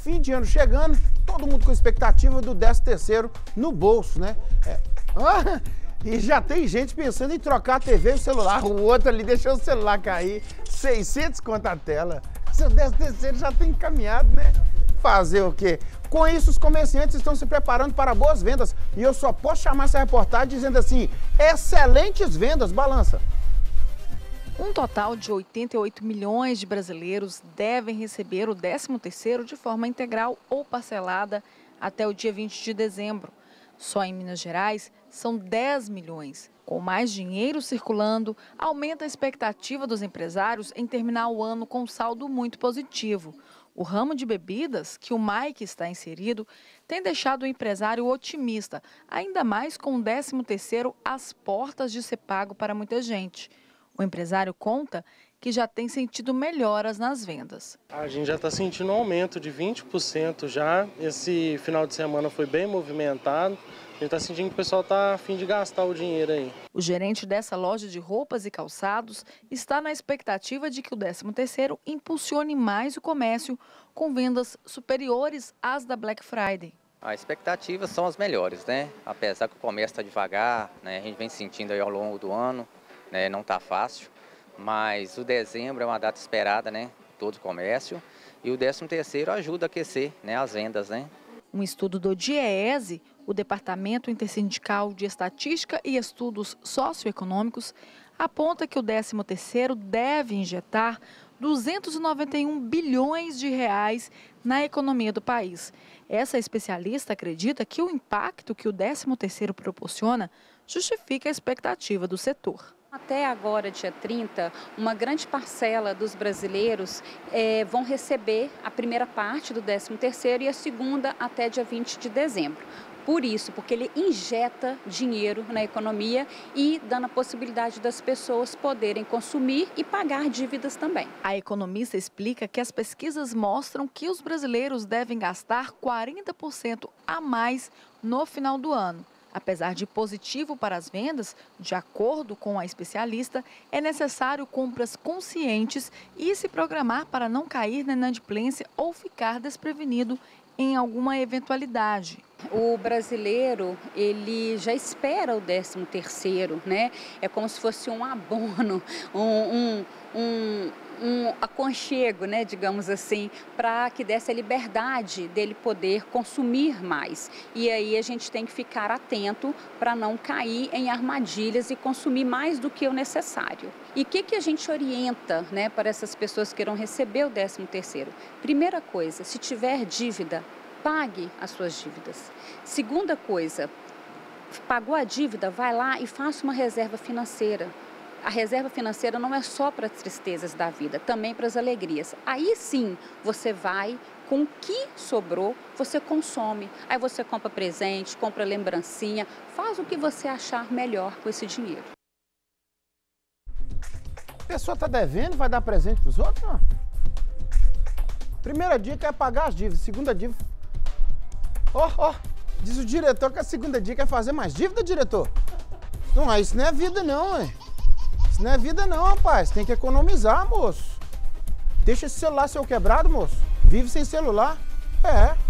fim de ano chegando, todo mundo com expectativa do 13º no bolso, né? E já tem gente pensando em trocar a TV e o celular. O outro ali deixou o celular cair, 600 conto a tela. Seu 13º já tem encaminhado, né? Fazer o quê? Com isso, os comerciantes estão se preparando para boas vendas. E eu só posso chamar essa reportagem dizendo assim, excelentes vendas, Balança. Um total de 88 milhões de brasileiros devem receber o 13º de forma integral ou parcelada até o dia 20 de dezembro. Só em Minas Gerais são 10 milhões. Com mais dinheiro circulando, aumenta a expectativa dos empresários em terminar o ano com um saldo muito positivo. O ramo de bebidas, que o Mike está inserido, tem deixado o empresário otimista, ainda mais com o 13º às portas de ser pago para muita gente. O empresário conta que já tem sentido melhoras nas vendas. A gente já está sentindo um aumento de 20% já. Esse final de semana foi bem movimentado. A gente está sentindo que o pessoal está a fim de gastar o dinheiro aí. O gerente dessa loja de roupas e calçados está na expectativa de que o 13º impulsione mais o comércio com vendas superiores às da Black Friday. As expectativas são as melhores, né? Apesar que o comércio está devagar, né? A gente vem sentindo aí ao longo do ano, né? Não está fácil, mas o dezembro é uma data esperada, né? Todo o comércio, e o 13º ajuda a aquecer, né? As vendas, né? Um estudo do DIEESE, o Departamento Intersindical de Estatística e Estudos Socioeconômicos, aponta que o 13º deve injetar 291 bilhões de reais na economia do país. Essa especialista acredita que o impacto que o 13º proporciona justifica a expectativa do setor. Até agora, dia 30, uma grande parcela dos brasileiros vão receber a primeira parte do 13º e a segunda até dia 20 de dezembro. Por isso, porque ele injeta dinheiro na economia e dando a possibilidade das pessoas poderem consumir e pagar dívidas também. A economista explica que as pesquisas mostram que os brasileiros devem gastar 40% a mais no final do ano. Apesar de positivo para as vendas, de acordo com a especialista, é necessário compras conscientes e se programar para não cair na inadimplência ou ficar desprevenido em alguma eventualidade. O brasileiro, ele já espera o 13º, né? É como se fosse um abono, um aconchego, né, digamos assim, para que desse a liberdade dele poder consumir mais. E aí a gente tem que ficar atento para não cair em armadilhas e consumir mais do que o necessário. E o que a gente orienta, né, para essas pessoas que irão receber o 13º? Primeira coisa, se tiver dívida, pague as suas dívidas. Segunda coisa, pagou a dívida, vai lá e faça uma reserva financeira. A reserva financeira não é só para as tristezas da vida, também para as alegrias. Aí sim, você vai, com o que sobrou, você consome. Aí você compra presente, compra lembrancinha, faz o que você achar melhor com esse dinheiro. A pessoa está devendo, vai dar presente para os outros? Não. Primeira dica é pagar as dívidas, segunda dívida... Diz o diretor que a segunda dica é fazer mais dívida, diretor. Não, isso não é vida não, hein? Isso não é vida não, rapaz. Tem que economizar, moço. Deixa esse celular seu quebrado, moço. Vive sem celular. É.